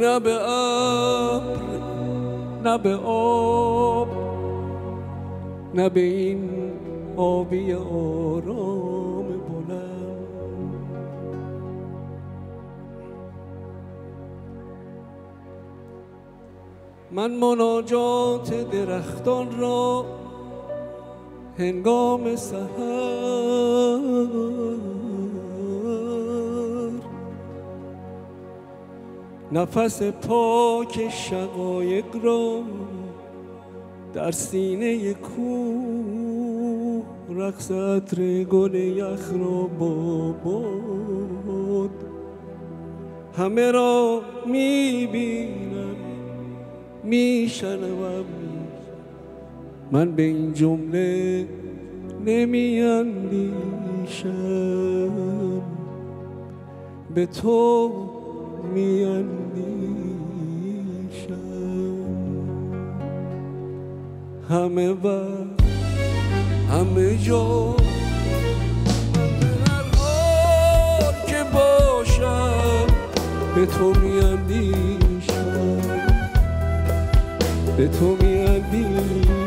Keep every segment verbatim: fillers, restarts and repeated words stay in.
نه به ابر نه به آب نه به این آبی آرام بلند. من مناجات درختان را هنگام سحر نفس پاک شقایق را در سینه کوه رقص عطر گل یخ را با باد همه را میبینم میشنوم، من به این جمله نمیاندیشم، به تو میاندیشم. همه وقت همه جا هر حال که باشم به تو میاندیشم، به تو میاندیشم.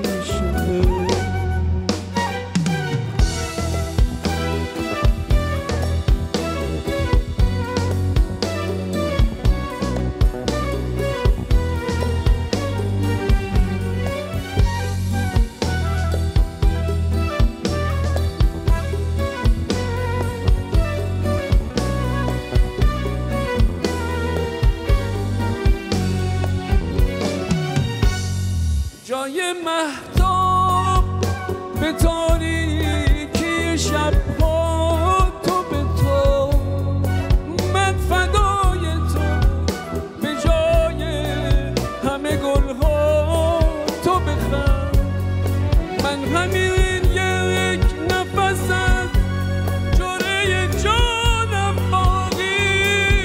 جای مهتاب به تاریکی شبها تو به تو، من فدای تو به جای همه گلها تو بخند. من همین یک نفس از جرعه جانم باقی،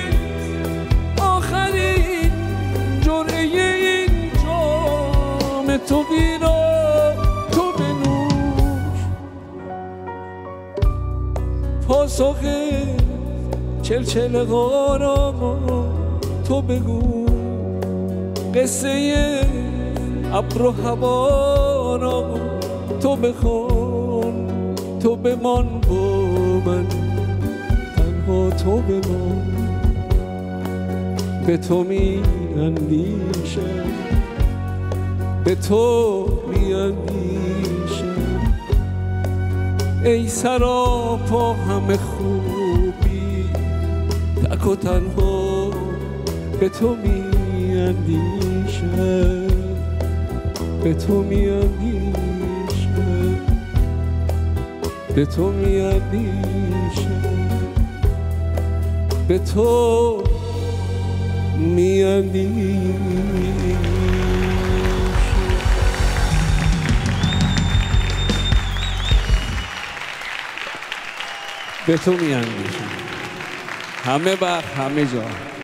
آخرین جرعه تو ویرا تو بنوش. پاسخ چلچل غارا تو بگو، قصه ابر و هوا را تو بخوان. تو بمان با من تنها تو بمان، به تو می اندیشم، به تو میاندیشم. ای سراپا همه خوبی، تک و تنها به تو میاندیشم، به تو میاندیشم، به تو میاندیشم، به تو میاندیشم. به تو میاندیشم، همه وقت همه جا.